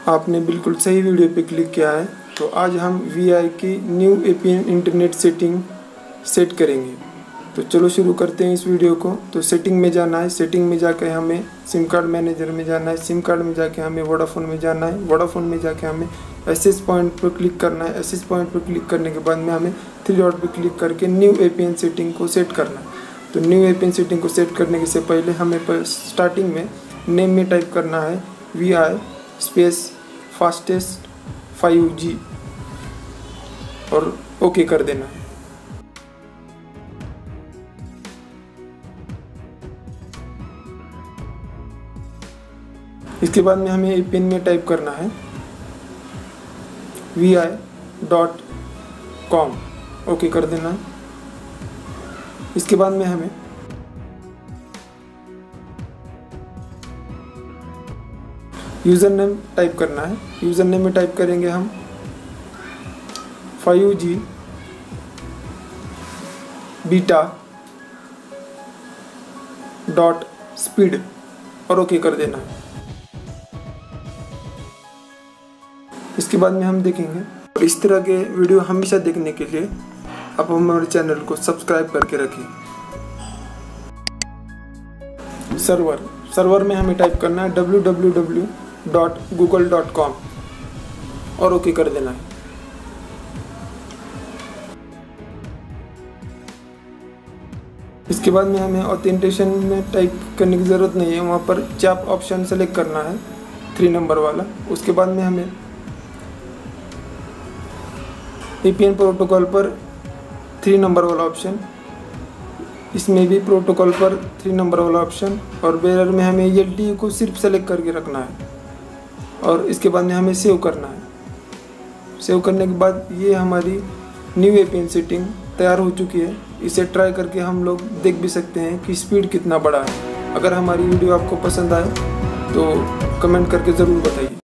आपने बिल्कुल सही वीडियो पे क्लिक किया है। तो आज हम VI की new APN internet setting set करेंगे। तो चलो शुरू करते हैं इस वीडियो को। तो सेटिंग में जाना है, सेटिंग में जाकर हमें सिम कार्ड मैनेजर में जाना है, सिम कार्ड में जाके हमें वोडाफोन में जाना है, वोडाफोन में जाके हमें एक्सेस पॉइंट पर क्लिक करना है। एक्सेस पॉइंट पर क्लिक करने के बाद में हमें 3 डॉट पर क्लिक करके न्यू APN सेटिंग को सेट करना है। तो न्यू APN सेटिंग को सेट करने से पहले हमें स्टार्टिंग में नेम में टाइप करना है VI स्पेस फास्टेस्ट 5G और ओके कर देना है। इसके बाद में हमें APN में टाइप करना है vi.com, ओके कर देना है। इसके बाद में हमें यूज़र नेम टाइप करना है। यूज़र नेम में टाइप करेंगे हम 5G beta.speed और ओके कर देना है। इसके बाद में हम देखेंगे। और इस तरह के वीडियो हमेशा देखने के लिए आप हमारे चैनल को सब्सक्राइब करके रखिए। सर्वर में हमें टाइप करना है www.google.com और ओके कर देना है। इसके बाद में हमें ऑथेंटिकेशन में टाइप करने की ज़रूरत नहीं है, वहाँ पर चैप ऑप्शन सेलेक्ट करना है 3 नंबर वाला। उसके बाद में हमें APN प्रोटोकॉल पर 3 नंबर वाला ऑप्शन, इसमें भी प्रोटोकॉल पर 3 नंबर वाला ऑप्शन, और बेरर में हमें LTE को सिर्फ सेलेक्ट करके रखना है। और इसके बाद में हमें सेव करना है। सेव करने के बाद ये हमारी न्यू APN सेटिंग तैयार हो चुकी है। इसे ट्राई करके हम लोग देख भी सकते हैं कि स्पीड कितना बड़ा है। अगर हमारी वीडियो आपको पसंद आए तो कमेंट करके ज़रूर बताइए।